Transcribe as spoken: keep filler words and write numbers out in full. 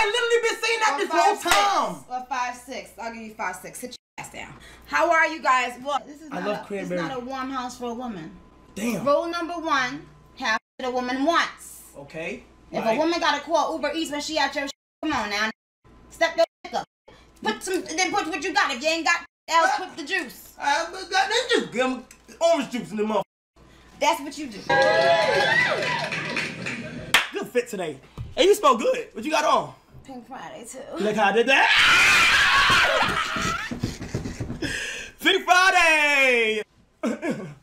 I literally been saying that this whole time. Or five six. I'll give you five six. Sit your ass down. How are you guys? Well, this is I not love a, cranberry. It's not a warm house for a woman. Damn. Rule number one: have a woman once. Okay. If right. a woman gotta call Uber Eats when she at your, come on now, step your up. Put some, then put what you got. If you ain't got else, put the juice. I got that juice. Give them orange juice in the mouth. That's what you do. Good fit today. Hey, you smell good. What you got on? Pink Friday too. You like how I did that? Pink Friday.